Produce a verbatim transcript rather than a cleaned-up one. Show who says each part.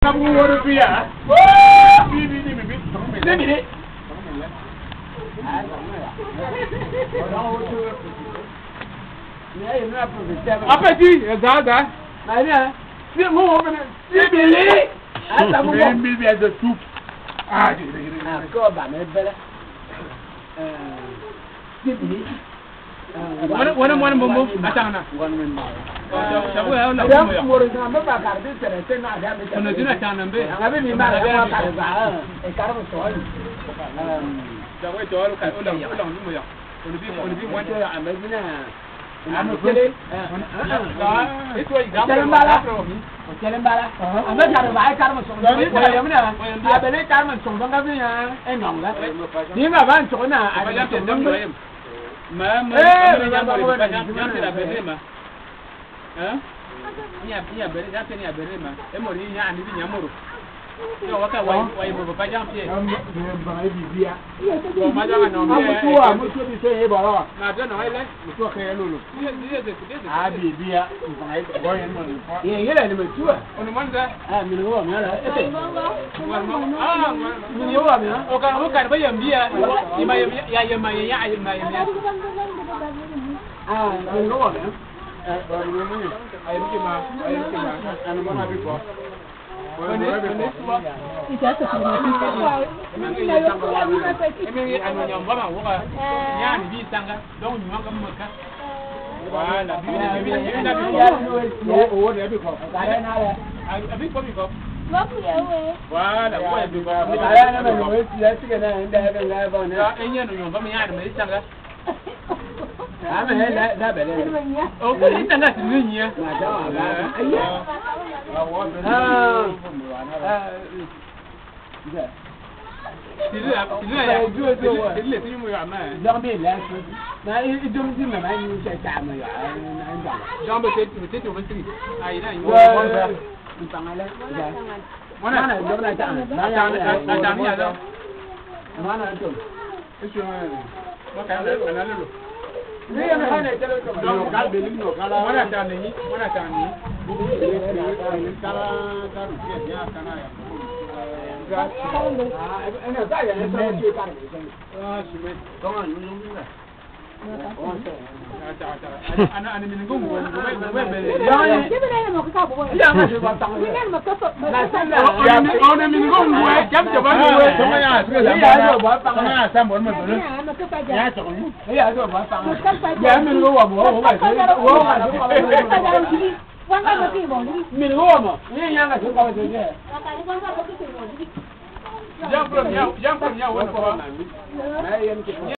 Speaker 1: Kamu woro biya. Bi bi bi bi. Ni ni. Apeti, ezaga. Maria, si mo wo bene. Si bi li. Asa mo mo bi bi as a soup. Ah,
Speaker 2: ko ba me bele. Eh, si bi.
Speaker 1: Wana wana wana mo atana.
Speaker 2: Wana men ma.
Speaker 1: Sabu ya na
Speaker 2: Ya mo ro na ba ka ka de tere te na ga me.
Speaker 1: Ono dina tana mbe.
Speaker 2: Ngabe mi ma ga ka ba. E ka ro so ali.
Speaker 1: Sabu to alu ka ola ola mo ya. Ono bi ono bi mo
Speaker 2: ya amazina.
Speaker 1: Ano kele? Eh. Itu ay gambo.
Speaker 2: Telembala. Telembala. Ame ka ba ka mo so. Ni ko ya mna. Abele ka mo so nga bi ya. E ngong la. Ni ma ban so na a ya to ndam.
Speaker 1: Ma ma ya mo ba ya te la bedema. Eh? Ni ya ni ya bere ya te ni ya bere ma. E mo ni ya ni bi nya moro. Yo waka wa wa mo ba ja te.
Speaker 2: Ba e bi bia.
Speaker 1: Yo ma ja na no.
Speaker 2: Mo tu wa mo tu bi so e ba ra.
Speaker 1: Na je no ile.
Speaker 2: Mo tu ka lolo.
Speaker 1: Ni ni de de.
Speaker 2: Ah bi bia. Ba e bo yen mo. Ye ye la ni mo tu.
Speaker 1: Ono manza.
Speaker 2: Ah mi no wa mi ala. E.
Speaker 1: Ah,
Speaker 2: mi yo wa mi.
Speaker 1: O ka o ka ba yam bia. Ni ma ya ya ya ma ya ya ma ya.
Speaker 2: Ah, mi no wa mi.
Speaker 1: Eh, ba ni mo ni. Ayi ki ma, ayi ki ma. Anu mo na bi ko. Oni oni ko.
Speaker 3: Ija to ko ma
Speaker 1: Emi anu nyamba ma wo ka. Ya ni bi tanga. Don nyuma ka mo ka. Wala bi bi bi na bi ko. O o de bi ko.
Speaker 2: Ka re na le.
Speaker 1: Abi ko bi ko.
Speaker 3: Loku ya we.
Speaker 1: Wala wo bi ko.
Speaker 2: Ka re na me no we ti ya ti ke na nda be nga ba na.
Speaker 1: Ya enye no nyamba ma ya de me tanga.
Speaker 2: Ah me la la be le.
Speaker 1: O ko ni tanga ti ni nya.
Speaker 2: Ma da wa ba.
Speaker 1: Ayi.
Speaker 2: Ah. Ah. Ida.
Speaker 1: Tili ya, tili ya. Tili tili mo ya ma.
Speaker 2: Jambe la so. Na i dum di ma ni se ta ma ya na nda.
Speaker 1: Jambe te te te o bentri. Ayi na yo.
Speaker 2: Wa. Mpangale. Ya.
Speaker 1: Mona
Speaker 2: na do na ta.
Speaker 1: na ta na ta ni ya.
Speaker 2: Mana to.
Speaker 1: Eso mo ka na na lo.
Speaker 2: Ni ya na na tele to.
Speaker 1: Don ka be ni no kala. Mona ta ni, mona ta ni. Kala ka ru ke ya kana ya.
Speaker 2: Ena ta ya na ta ke ka.
Speaker 1: Ah, shime.
Speaker 2: Toma ni ni na.
Speaker 1: Ana ana min ngum wo wo wo be.
Speaker 2: Ya
Speaker 3: Ke be na mo ka bo.
Speaker 2: ya ma se ba ta.
Speaker 3: Ni na mo ka so.
Speaker 2: Na sana.
Speaker 1: Ya ona min ngum wo jam jaba ni wo. Sama ya asre la.
Speaker 2: Ya ba pa.
Speaker 1: Sama ya sam bon mo be.
Speaker 3: Ya mo ka pa ja.
Speaker 1: Ya to ni.
Speaker 2: Ya do ba pa. Ya min go wa bo wo ba se. Wo ma se ko ba.
Speaker 3: Wan ka mo ki mo ni.
Speaker 2: Min go mo. Ni ya ga se ko ba se.
Speaker 3: Ka ka ni wan ka mo ki mo ni.
Speaker 1: Jam pro ya, jam pro ya wo ko.
Speaker 2: Na ya ni ke.